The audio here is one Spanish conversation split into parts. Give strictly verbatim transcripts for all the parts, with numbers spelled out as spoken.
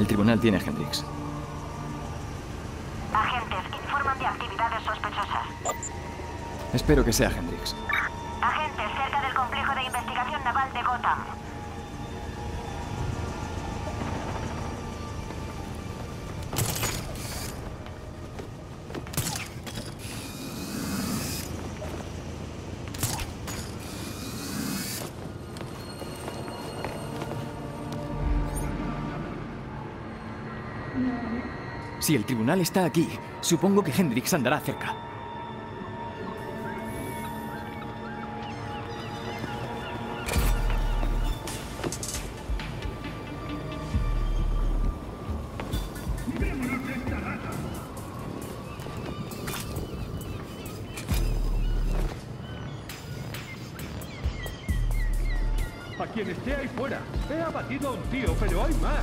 El tribunal tiene a Hendrix. Agentes informan de actividades sospechosas. Espero que sea Hendrix. Agentes cerca del complejo de investigación naval de Gotham. Si el tribunal está aquí, supongo que Hendrix andará cerca. A quien esté ahí fuera. He abatido a un tío, pero hay más.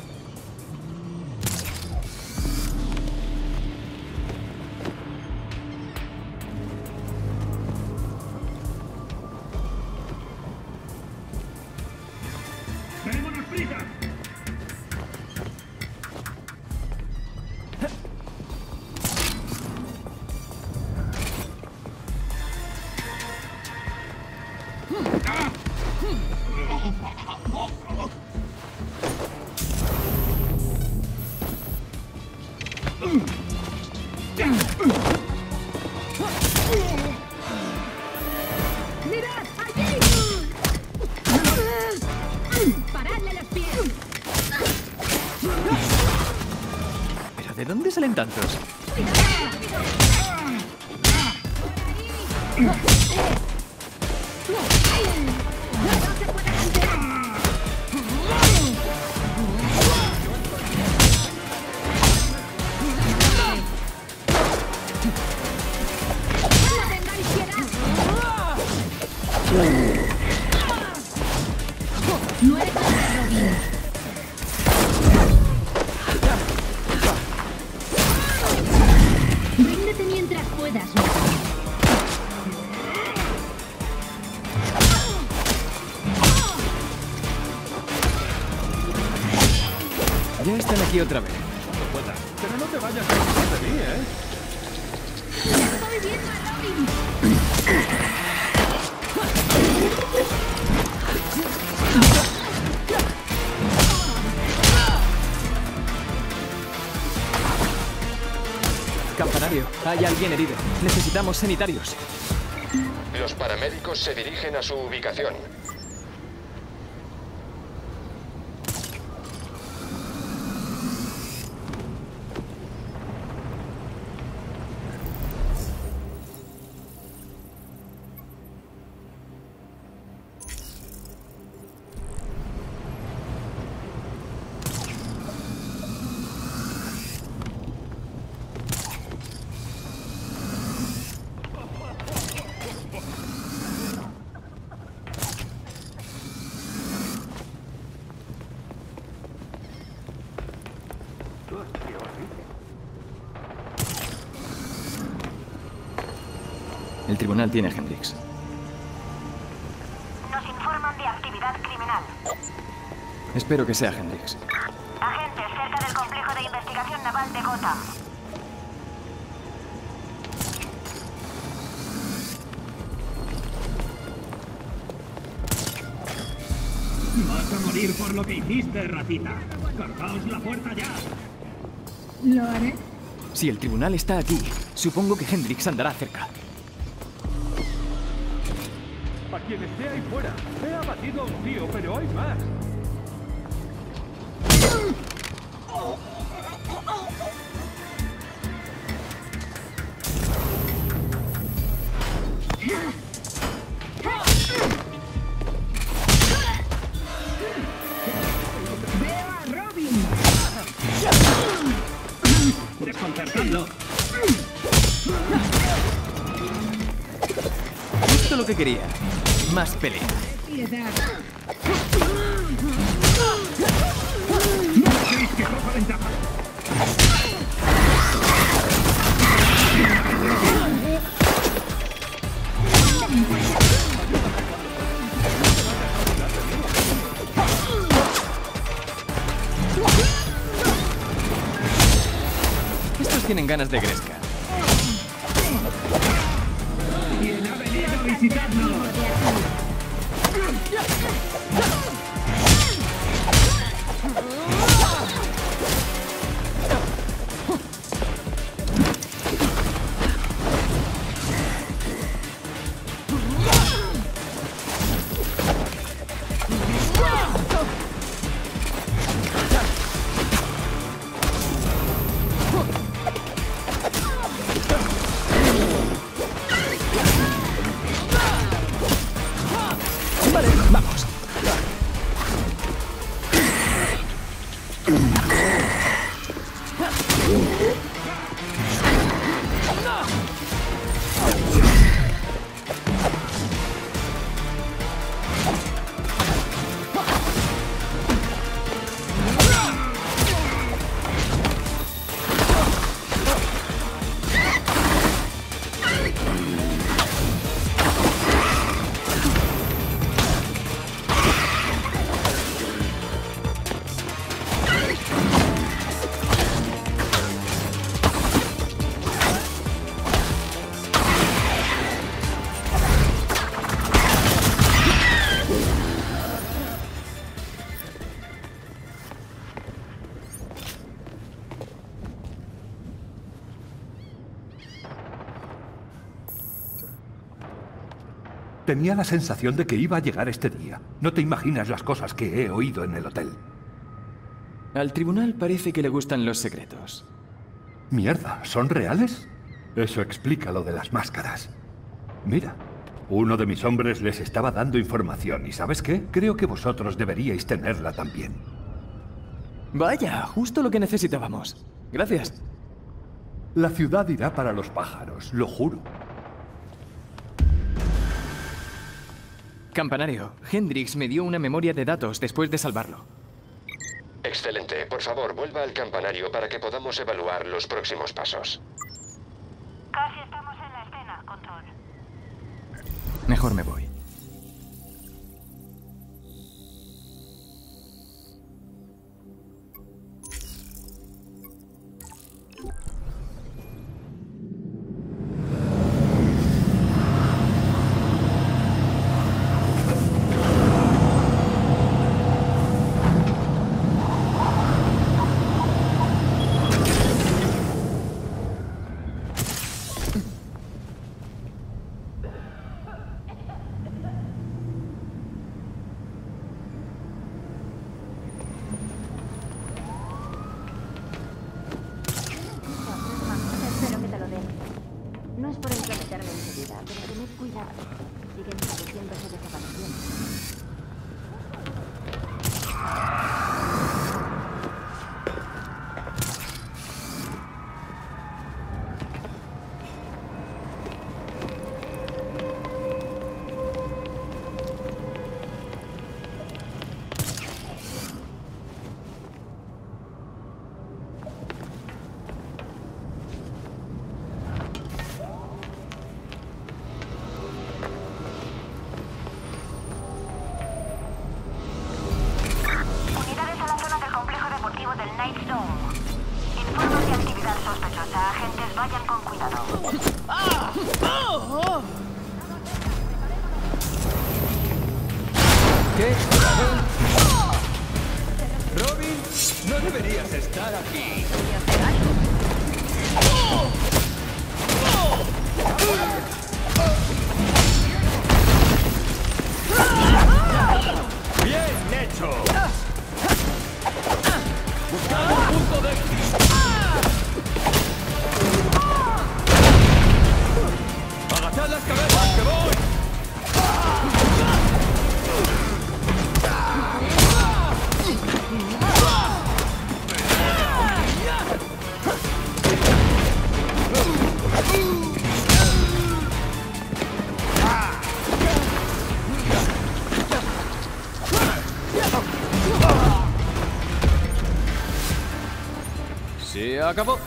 ¡Démonos prisa! ¡Mirad! ¡Allí! ¡Paradle los pies! ¿Pero de dónde salen tantos? Ríndete mientras puedas. Ya están aquí otra vez. Pero no te vayas a ir de mí, ¿eh? Estoy viendo a Robin. Campanario, hay alguien herido. Necesitamos sanitarios. Los paramédicos se dirigen a su ubicación. El tribunal tiene a Hendrix. Nos informan de actividad criminal. Espero que sea Hendrix. Agentes cerca del complejo de investigación naval de Gotham. Vas a morir por lo que hiciste, ratita. Cortaos la puerta ya. Lo haré. Si el tribunal está aquí, supongo que Hendrix andará cerca. A quien esté ahí fuera. He abatido a un tío, pero hay más. ¡Veo a Robin! Desconcertadlo. Justo lo que quería. Más pelea. Piedad. ¡No dejéis que coja ventaja! ganas de gresca. ¿Quién ha venido a visitarnos? Vale, vamos. Tenía la sensación de que iba a llegar este día. No te imaginas las cosas que he oído en el hotel. Al tribunal parece que le gustan los secretos. Mierda, ¿son reales? Eso explica lo de las máscaras. Mira, uno de mis hombres les estaba dando información y ¿sabes qué? Creo que vosotros deberíais tenerla también. Vaya, justo lo que necesitábamos. Gracias. La ciudad irá para los pájaros, lo juro. Campanario, Hendrix me dio una memoria de datos después de salvarlo. Excelente. Por favor, vuelva al campanario para que podamos evaluar los próximos pasos. Casi estamos en la escena, control. Mejor me voy. Espero que te lo den. No es por entrometerme en su vida, pero tened cuidado. Siguen produciéndose desapariciones. Unidades a la zona del complejo deportivo del Night Zone. Informes de actividad sospechosa. Agentes, vayan con cuidado. ¿Qué? Robin, no deberías estar aquí. ¡Bien hecho! Buscad un punto débil. Agachad las cabezas, que voy. Se acabó.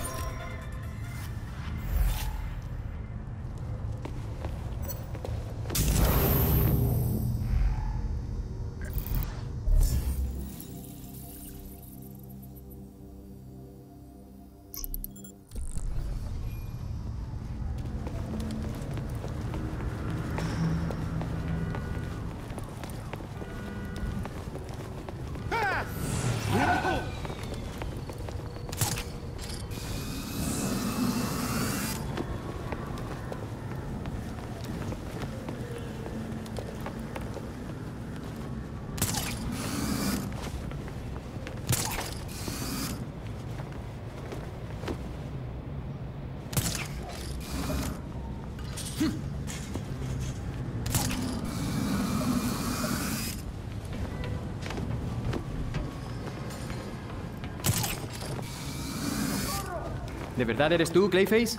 ¿De verdad eres tú, Clayface?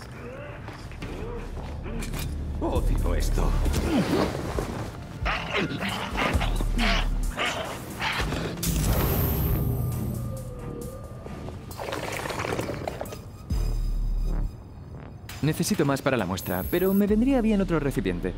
Odio esto. Necesito más para la muestra, pero me vendría bien otro recipiente.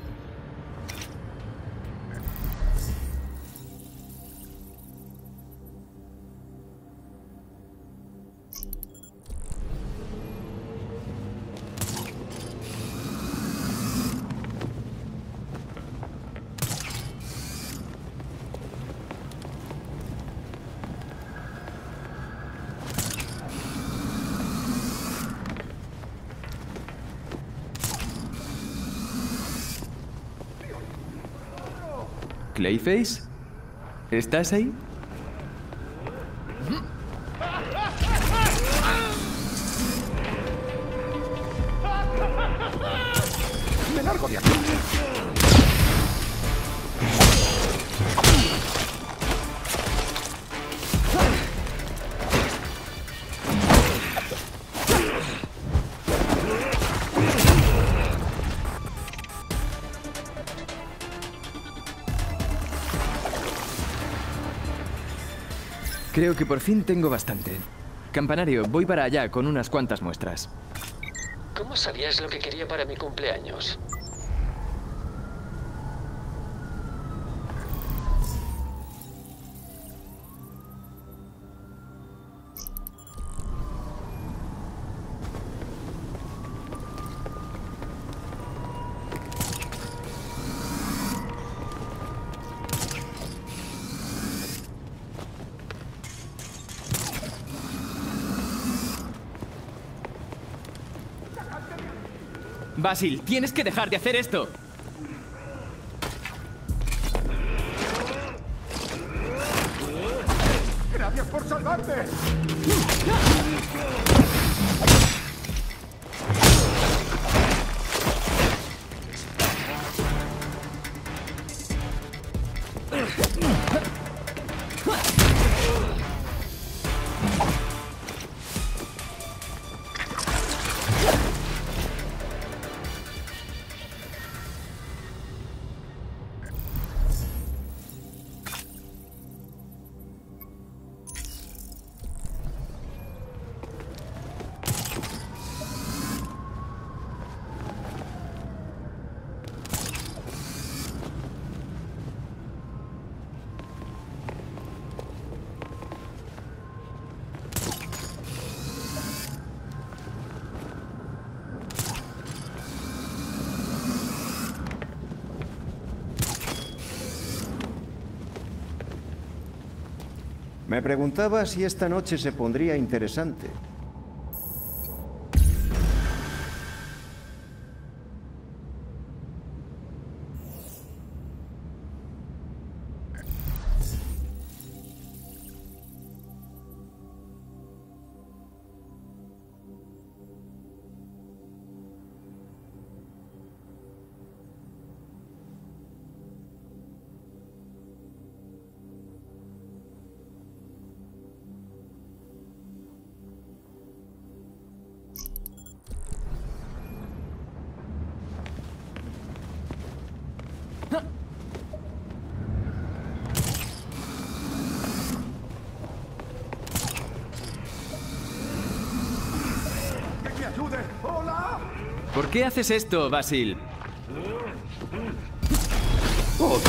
¿Clayface? ¿Estás ahí? ¡Me largo de aquí! Creo que por fin tengo bastante. Campanario, voy para allá con unas cuantas muestras. ¿Cómo sabías lo que quería para mi cumpleaños? Basil, tienes que dejar de hacer esto. ¡Gracias por salvarme! Me preguntaba si esta noche se pondría interesante. ¿Por qué haces esto, Basil? Oh.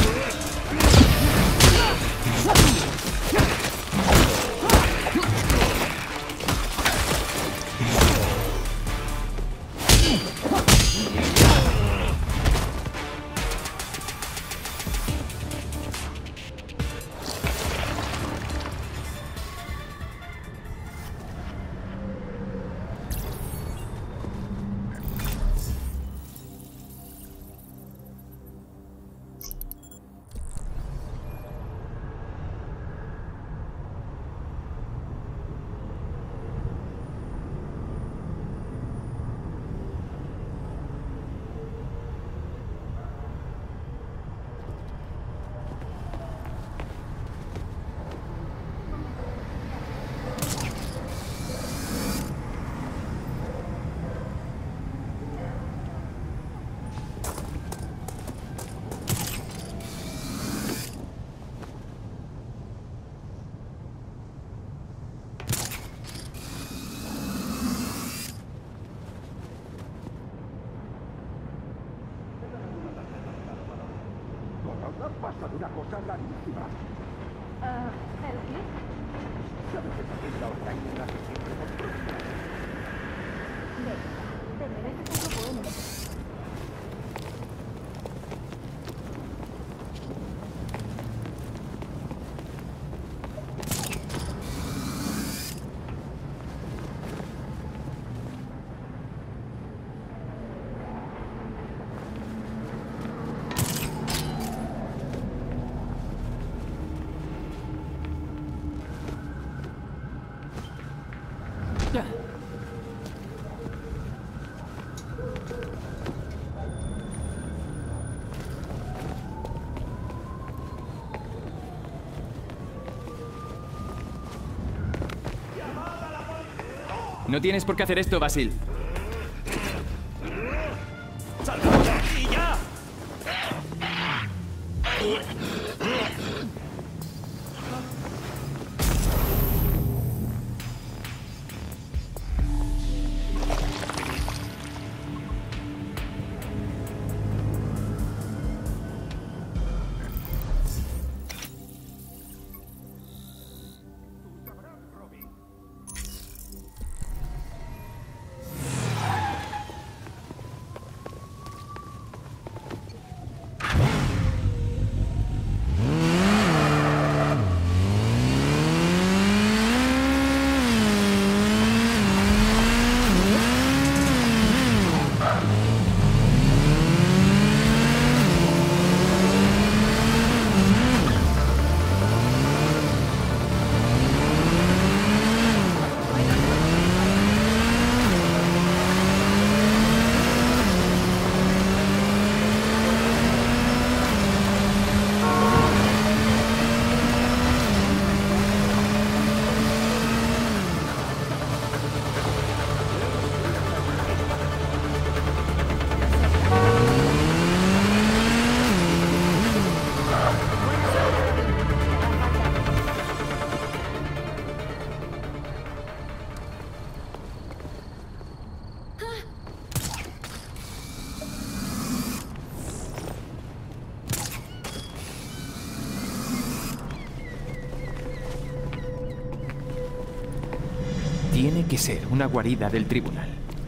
Ha pasado una cosa rarísima. Ah, ¿el qué? ¿Sabes que también la organiza siempre con problemas? Venga, te mereces algo bueno. No tienes por qué hacer esto, Basil. ¡Salgamos de aquí ya! Tiene que ser una guarida del tribunal.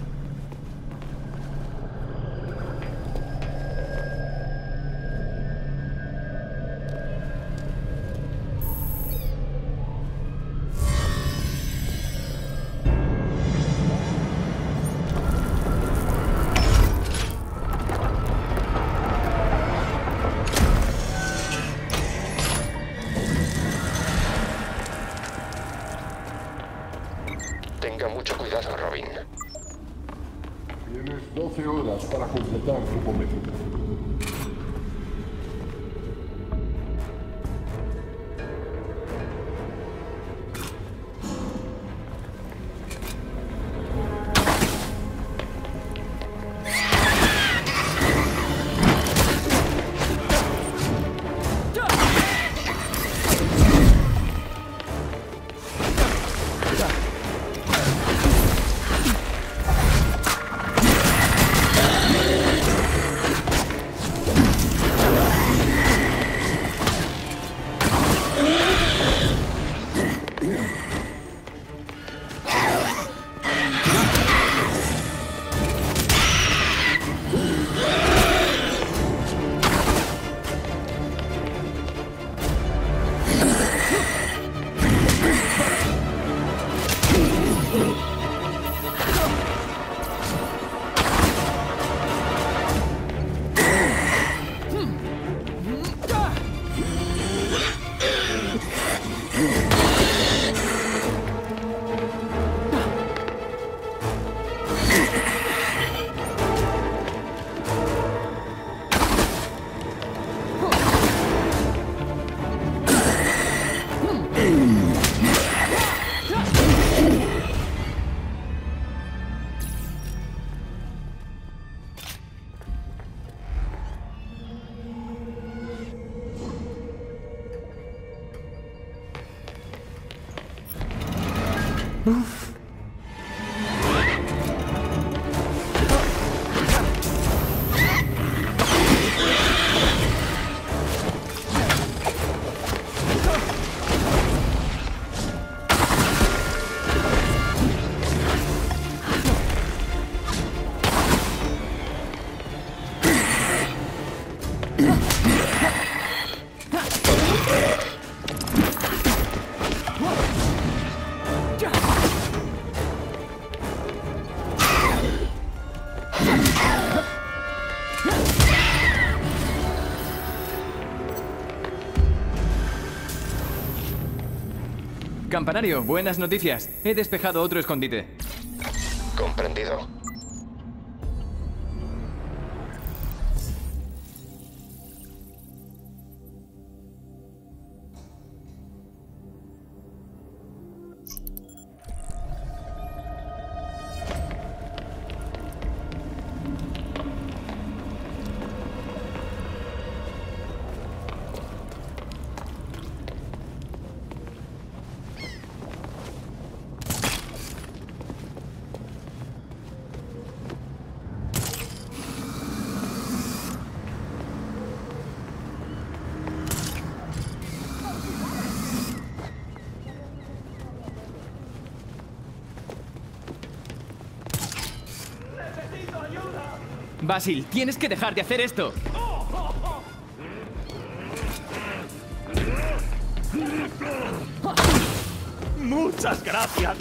Tenga mucho cuidado, Robin. Tienes doce horas para completar tu cometido. Campanario, buenas noticias. He despejado otro escondite. Comprendido. Basil, tienes que dejar de hacer esto. ¡Muchas gracias!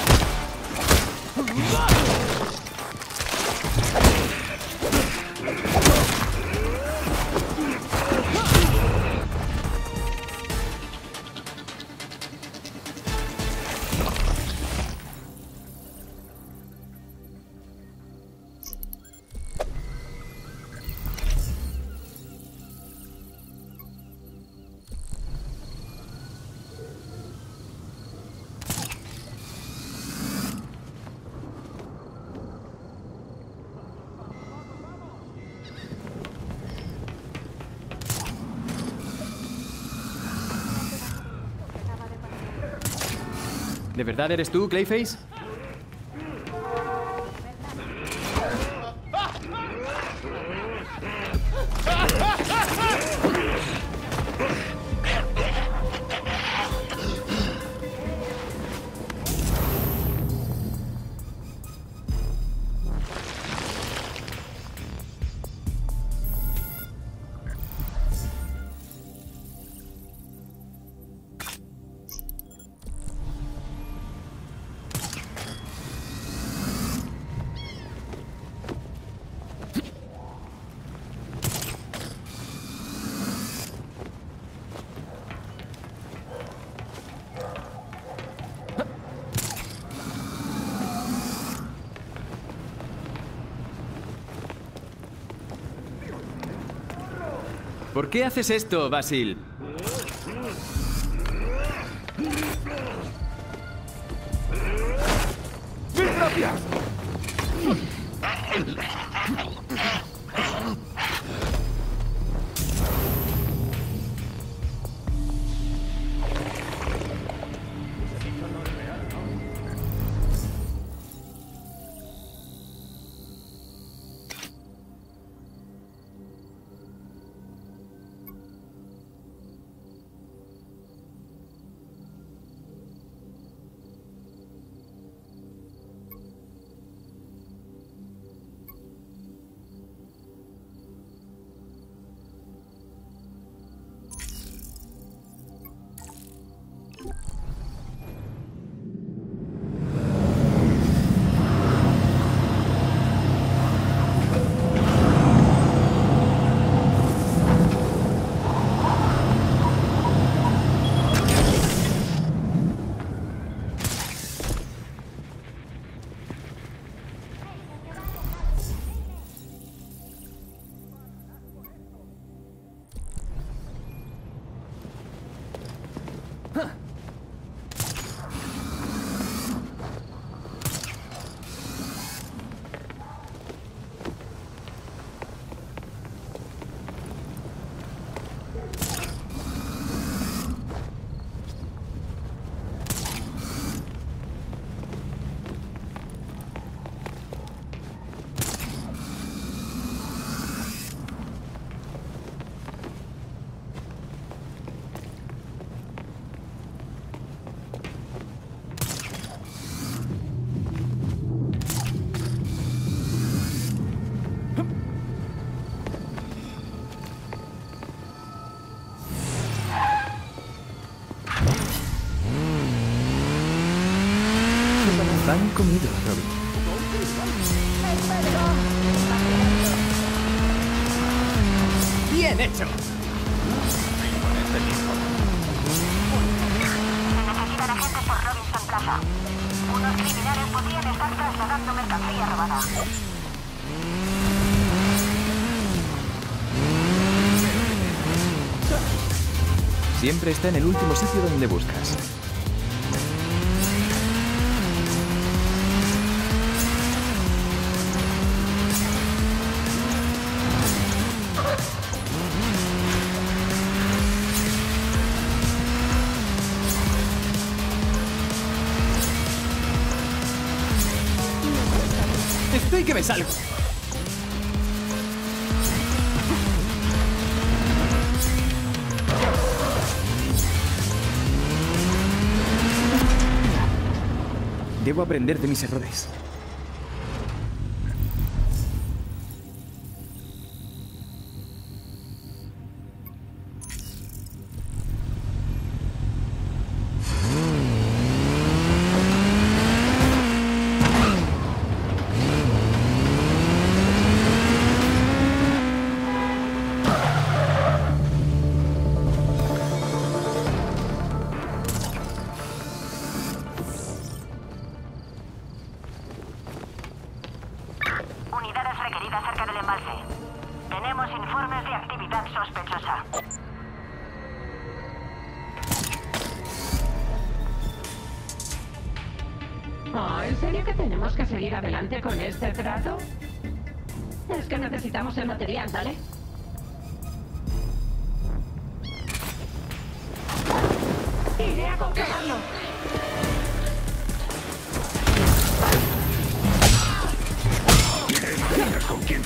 ¿De verdad eres tú, Clayface? ¿Por qué haces esto, Basil? ¡Mil gracias! comido, Robin. ¡Bien hecho! Necesitan agentes por Robinson Plaza. Unos criminales podrían estar trasladando mercancía robada. Siempre está en el último sitio donde buscas. Estoy que me salgo. Debo aprender de mis errores. Unidades requeridas cerca del embalse. Tenemos informes de actividad sospechosa. Oh, ¿en serio que tenemos que seguir adelante con este trato? Es que necesitamos el material, ¿vale? Iré a comprobarlo. ¿Con quién?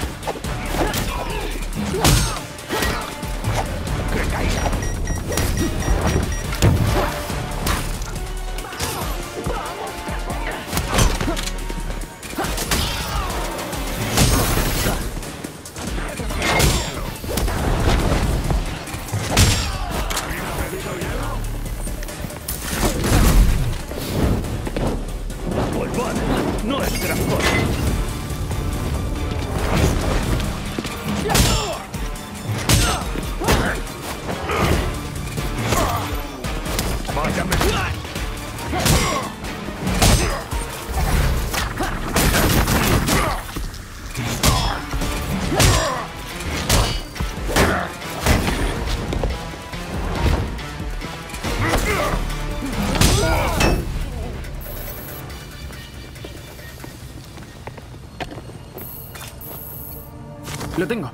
No es gran cosa. Lo tengo.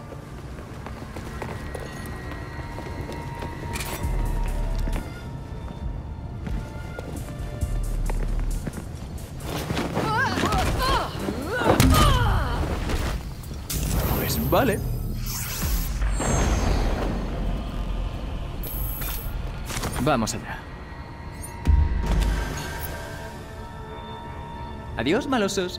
Pues vale. Vamos allá. Adiós, malosos.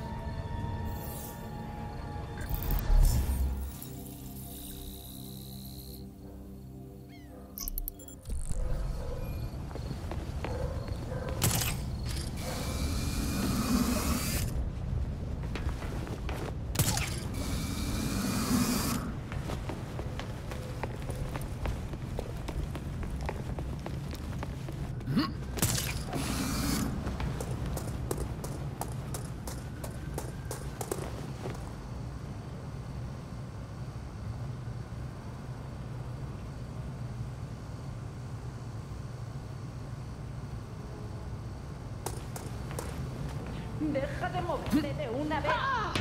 Deja de moverte de una vez.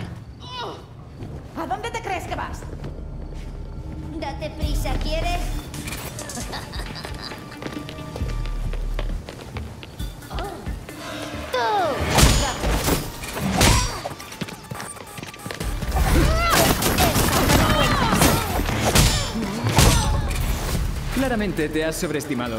¿A dónde te crees que vas? Date prisa, ¿quieres? Claramente te has sobreestimado.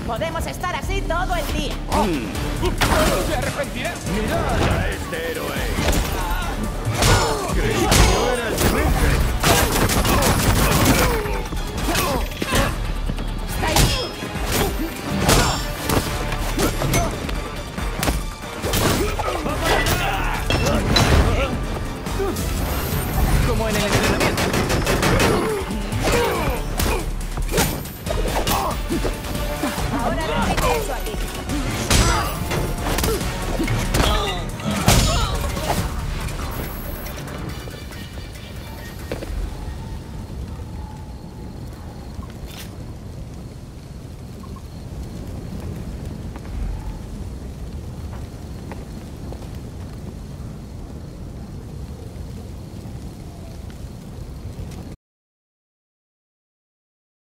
Podemos estar así todo el día. ¡Se arrepentirá! ¡Mirad a este héroe!